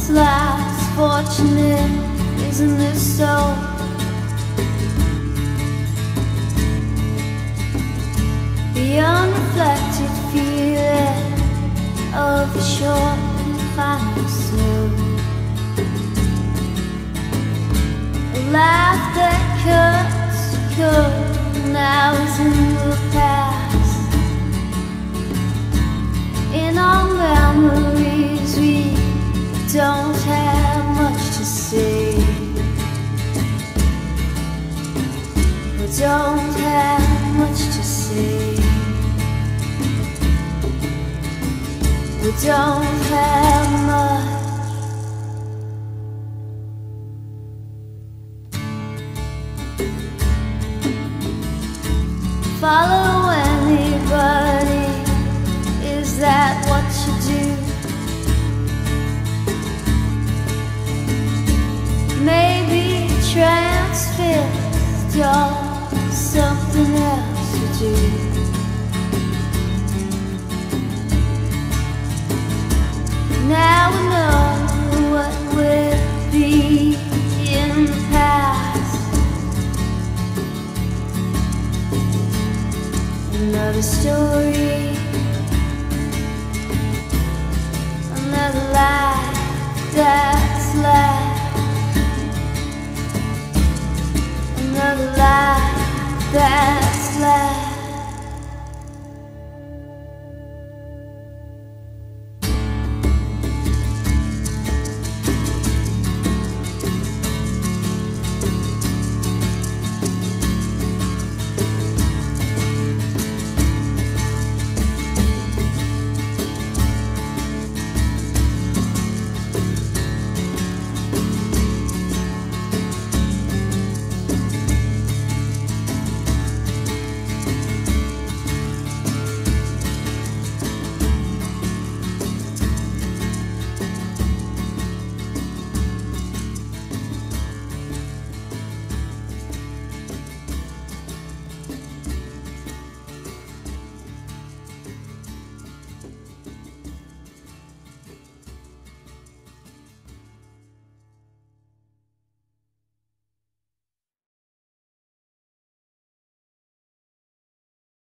life's fortunate, isn't it so? The unreflected feeling of the short and final snow. A life that could now is in the past. In our memories we don't have much to say. We don't have much to say. We don't have much. Follow anybody, is that what you do? Maybe transfixed or something else to do.